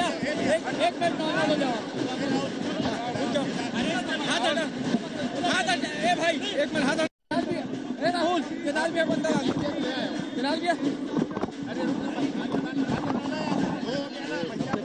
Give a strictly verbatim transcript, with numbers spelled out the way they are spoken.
भैया एक एक मिनट नॉर्मल हो जाओ, रुक जाओ, हाथ हटा, हाथ हटा, ए भाई एक मिनट हाथ हटा, ए राहुल केदार भैया बंदा आ गया, केदार भैया अरे रुक